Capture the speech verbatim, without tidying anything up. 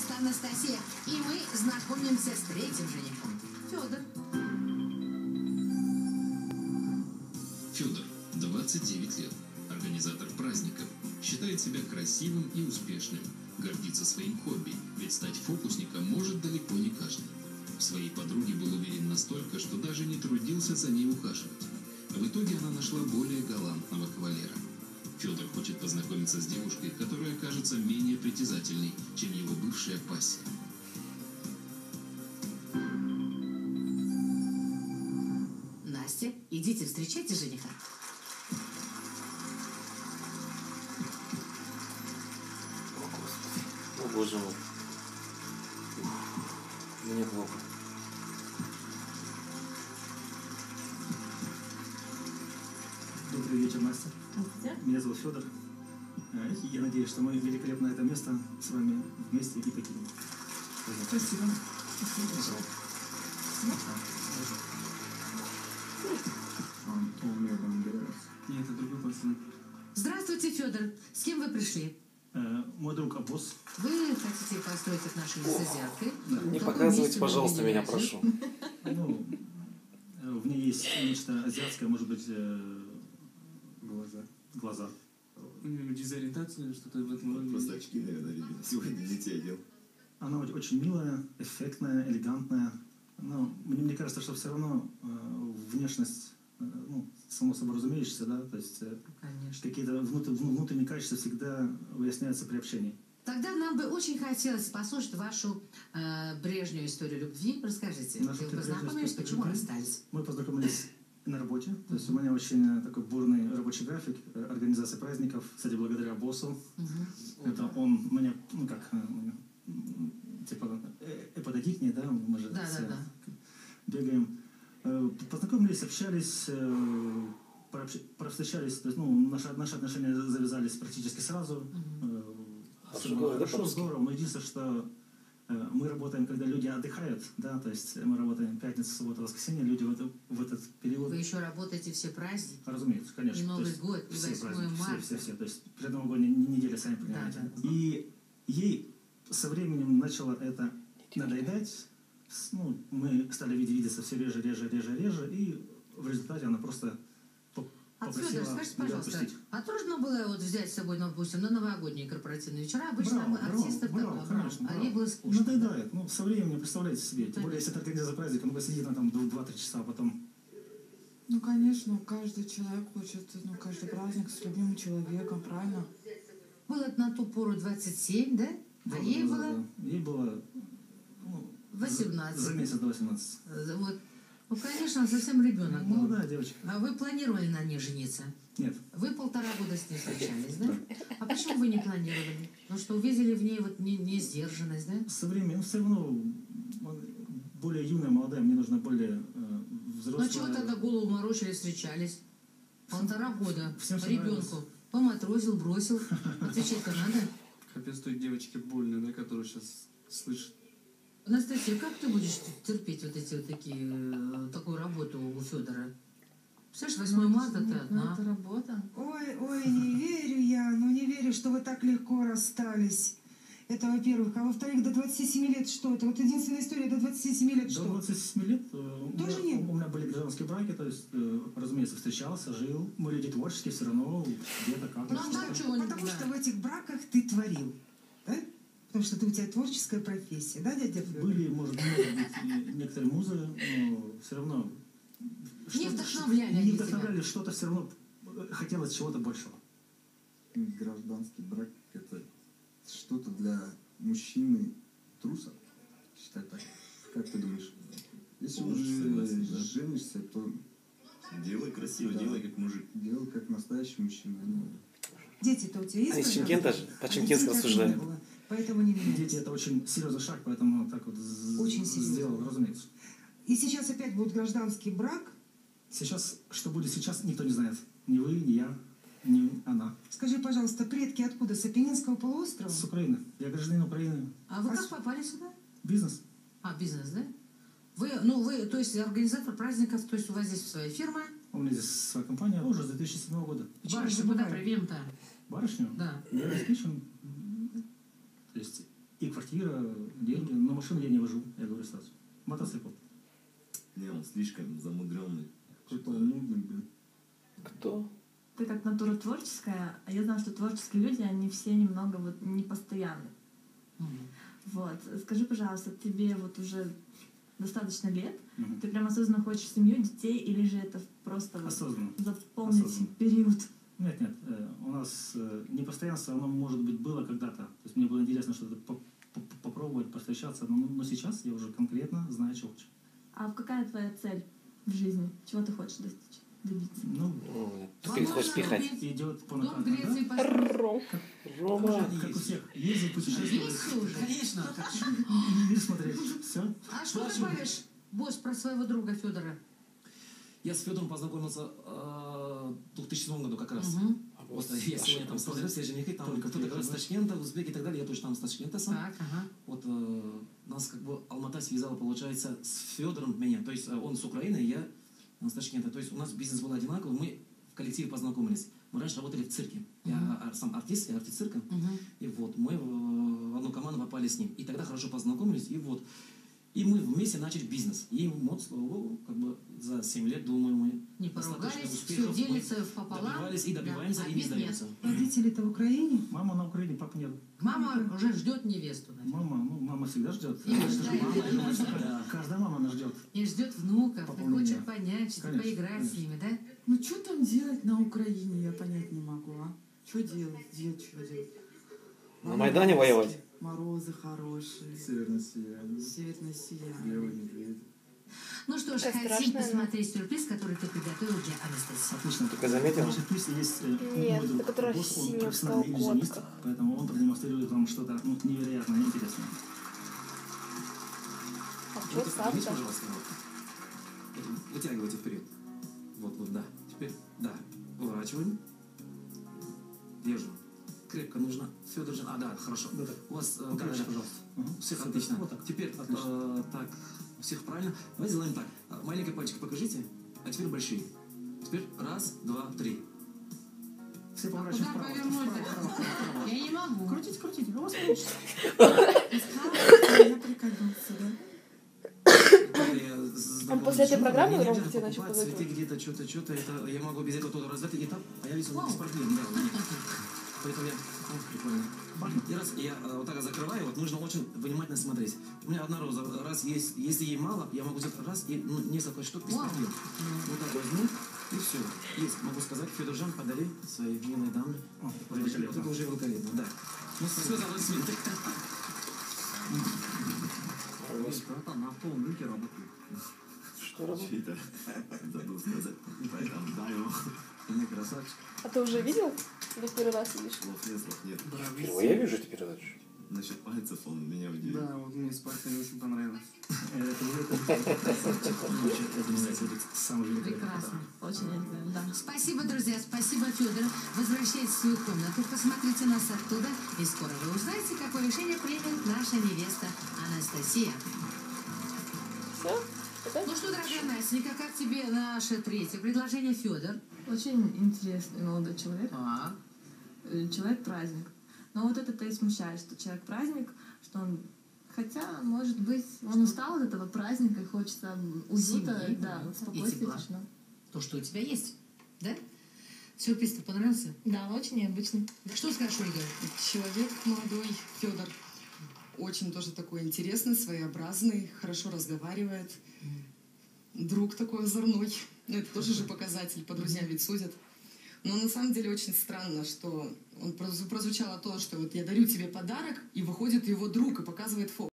невеста Анастасия. И мы знакомимся с третьим женихом. Федор. Федор, двадцать девять лет, организатор праздников, считает себя красивым и успешным, гордится своим хобби, ведь стать фокусником может далеко не каждый. В своей подруге был уверен настолько, что даже не трудился за ней ухаживать. В итоге она нашла более галантного кавалера. Федор хочет познакомиться с девушкой, которая кажется менее притязательной, чем его бывшая пассия. Настя, идите встречайте жениха. О, Господи. О, Боже мой. Мне плохо. Добрый вечер, Настя. Меня зовут Федор. Я надеюсь, что мы великолепно это место с вами вместе и покинем. Спасибо. Спасибо. Антонио Бандерас. Нет, это другой пацан. Здравствуйте, Федор. С кем вы пришли? Э, мой друг Абос. Вы хотите построить отношения с азиаткой? Да. Не В каком показывайте, месте вы пожалуйста, меня, видели прошу. Ну, э, в ней есть нечто азиатское, может быть, э, Глаза. глаза. У него дезориентация или что-то в этом роде. Просто очки, наверное, видно. Сегодня для детей одел. Она очень- очень милая, эффектная, элегантная. Но мне, мне кажется, что все равно э, внешность, э, ну, само собой разумеющаяся, да, то есть э, Конечно. какие-то внутр- вну- внутренние качества всегда выясняются при общении. Тогда нам бы очень хотелось послушать вашу э, прежнюю историю любви. Расскажите, Нашу вы прежнюю познакомились, историю почему любви? расстались? Мы познакомились на работе, то есть у меня очень такой бурный рабочий график, э, организация праздников, кстати, благодаря боссу. Мгм. Это он меня, ну как, э, м, типа, э, эпододикнее, да, мы же Да, все да, да. бегаем. Э, Познакомились, общались, э, прообщ- провстречались, то есть, ну, наши, наши отношения завязались практически сразу. Э, Хорошо всё было говорю, да, хорошо, по-русски? здорово, но единственное, что э, мы работаем, когда люди отдыхают, да, то есть мы работаем пятница, суббота, воскресенье, люди в, это- в этот период, Вы еще работаете все праздники? разумеется, конечно. И то Новый есть год, и все восьмое праздники, все, марта. все, все, то есть предновогодняя неделя, сами понимаете. Да, да. И ей со временем начало это надоедать. С- Ну, мы стали виде- видеться все реже, реже, реже, реже, и в результате она просто по- А, попросила Федор, скажите, меня пожалуйста, отпустить. а трудно было вот взять с собой, ну, допустим, на новогодние корпоративные вечера? Обычно Браво, мы браво, артистов браво, так, конечно, а браво. ей было скучно. Надоедает. Ну, со временем, представляете себе. Тем более, если это организация праздника, ну, посидит она там два-три часа, а потом... Ну, конечно, каждый человек хочет, ну, каждый праздник с любимым человеком, правильно? Было на ту пору двадцать семь, да? А Да, ей да, было да. Ей было... ну, восемнадцать. За, за месяц до восемнадцати. Э, Вот. Ну, конечно, совсем ребенок был. Молодая девочка. А вы планировали на ней жениться? Нет. Вы полтора года с ней встречались, да? А почему вы не планировали? Потому что увидели в ней вот не, не сдержанность, да? Со временем, все равно, он более юная, молодая, мне нужна более э, Ну, взрослая... а чего тогда голову морочили, встречались? Полтора года Всем всё ребенку. нравилось. Поматросил, бросил. Отвечать-то надо. Капец той девочке больно, да, которую сейчас слышит. Анастасия, как ты будешь терпеть вот эти вот такие, э, такую работу у Федора? Представляешь, восьмое марта ты Ну, одна. это работа. Ой, ой, не верю я, ну не верю, что вы так легко расстались. Это во-первых. А во-вторых, до двадцати семи лет что это? Вот единственная история, до двадцати семи лет До что? двадцати семи лет э, у Тоже меня, нет? у меня были гражданские браки, то есть, э, разумеется, встречался, жил. Мы люди творческие, все равно где-то как-то. Ну, а что-то. так чего не Потому да. что в этих браках ты творил, да? Потому что ты, у тебя творческая профессия, да, дядя Федор? Были, может, может быть, и некоторые музы, но все равно... Не что-то- вдохновляли Не они вдохновляли, что-то все равно хотелось чего-то большего. Гражданский брак – это что-то для мужчины труса, считай так. Как ты думаешь? Если Можешь уже согласиться, да. женишься, то Делай красиво, Да. делай как мужик. делай как настоящий мужчина. Ну, Дети-то у тебя есть? А из пожалуйста? Чимкента же, А по-чемкински детей так и не рассуждаю. было, Поэтому не меняйся. Дети – это очень серьезный шаг, поэтому так вот з- Очень серьезный. сделал, разумеется. И сейчас опять будет гражданский брак. Сейчас, что будет сейчас, никто не знает. Ни вы, ни я, ни она. Скажи, пожалуйста, предки откуда? С Апеннинского полуострова? С Украины. Я гражданин Украины. А вы А как с- попали сюда? Бизнес. А, бизнес, да? Вы, ну, вы, то есть организатор праздников, то есть у вас здесь своя фирма. У меня здесь своя компания уже с две тысячи седьмого года. Почему Барышню же куда бывает? привем-то? Барышню? Да. Я обеспечен. То есть и квартира, машину я не вожу, я говорю сразу. Мотоцикл. Не, он слишком замудренный. Какой-то он нудный, блин. Кто? Ты как натура творческая, а я знаю, что творческие люди, они все немного вот непостоянны. Вот. Скажи, пожалуйста, тебе вот уже достаточно лет, Мгм. ты прям осознанно хочешь семью, детей, или же это просто вот Осознанно. заполнить Осознанно. период? Нет, нет, э, у нас э, непостоянство, оно, может быть, было когда-то. То есть мне было интересно что-то по- по- попробовать, повстречаться, но, но сейчас я уже конкретно знаю, чего хочу. А какая твоя цель в жизни? Чего ты хочешь достичь, добиться? Ну, Ну, Ты хочешь пихать. идет по Дом накатанной, да? Греции построить. Рома. Как, как у всех. Ездить, путешествовать. Есть всё уже? Конечно. И мир смотреть. Все. А что добавишь, босс, про своего друга Федора? Я с Федором познакомился э, в двухтысячном году как раз. Угу. Вот я сегодня там смотрел, все женихи, там Только кто-то говорит с приехал, да? Ташкента, узбеки и так далее, я тоже там с Ташкента сам. Так, ага. Вот э, нас как бы Алмата связала, получается, с Федором меня. То есть э, он с Украины, я э, с Ташкента. То есть у нас бизнес был одинаковый, мы в коллективе познакомились. Мы раньше работали в цирке. Я Мгм. а, сам артист, я артист цирка. Угу. И вот мы в, в одну команду попали с ним. И тогда хорошо познакомились, и вот. И мы вместе начали бизнес. И вот, слава богу, как бы за семь лет, думаю, мы Не достаточно поругались, все успехов мы делится пополам. добивались и добиваемся, Да, и не обид нет. сдаемся. Родители-то в Украине? Мама на Украине, папа нет. Мама уже ждет невесту, наверное. Мама, ну, мама всегда ждет. И Это же ждать. мама, я думаю, что каждая мама она ждет. И ждет внуков, и Пополнение. хочет понять, что Конечно, поиграть конечно. с ними, да? Ну что там делать на Украине, я понять не могу, а? Что делать? Дед, что делать? На Майдане воевать? Морозы хорошие. Северное сияние. Северное сияние. Белый медведь. Ну что ж, Какая хотим страшная, посмотреть сюрприз, который ты приготовил для Анастасии. Отлично. Только заметил? Значит, пусть есть э, Нет, мой друг, это которая босс, он синяя профессиональный в иллюзионист, колготках. поэтому он продемонстрирует вам что-то ну, невероятное и интересное. А Вот что это, сам видите, так? пожалуйста, вот. Это вытягивайте вперед. Вот, вот, да. Теперь, да, поворачиваем. Держим. Крепко нужно. Федор же, а, да, хорошо. Да, да. У вас, э, да, Покажите, да, пожалуйста. Угу. У всех отлично. Вот так. Теперь, Отлично. э, так, у всех правильно. Давайте сделаем так. А, Маленький пальчик покажите, а теперь большие. Теперь раз, два, три. Все Куда поворачиваем вправо. повернуть-то? Я не могу. Крутите, крутите. У вас получится. Я прикольнулся, да? Он после этой программы, Ром, тебе начал покупать цветы позывать? где-то, что-то, что-то. Это я могу без этого тоже развить этап, а я весил без проблем. Да, у меня. Поэтому я... О, прикольно. И раз я э, вот так закрываю, вот нужно очень внимательно смотреть. У меня одна роза, раз есть, если ей мало, я могу взять раз и ну, несколько штук без Вау. проблем. Вот так возьму, и все. Есть, могу сказать, Федор Жан подари своей милой даме. О, Вот великолепно. это уже великолепно, да. Ну, все за аплодисменты. Ребята на полминки работают. Что работает? Чей-то забыл сказать. Поэтому да, его. Не красавчик. А ты уже видел? Или первый раз видишь? Слов нет, слов нет. Впервые я вижу эту передачу. Насчет пальцев он меня удивил. Да, вот мне с пальцами очень понравилось. Это будет самый великолепный Прекрасно. Очень интересно, да. Спасибо, друзья, спасибо, Федор. Возвращайтесь в свою комнату, посмотрите нас оттуда, и скоро вы узнаете, какое решение примет наша невеста Анастасия. Все? Ну что, дорогая Настенька, как тебе наше третье предложение, Федор? Очень интересный молодой человек. Так. Э, Человек-праздник. Но вот это-то и смущает, что человек-праздник, что он... Хотя, может быть, он устал от этого праздника и хочется уюта, Семьи, да, да, и спокойствия, тепла. тишина. То, что у тебя есть, да? Сюрприз-то понравился? Да, очень необычный. Что скажешь, Ольга? Человек молодой, Федор. Очень тоже такой интересный, своеобразный, хорошо разговаривает. Друг такой озорной. Ну, это тоже же показатель, по друзьям ведь судят. Но на самом деле очень странно, что он прозвучало то, что вот я дарю тебе подарок, и выходит его друг и показывает фото.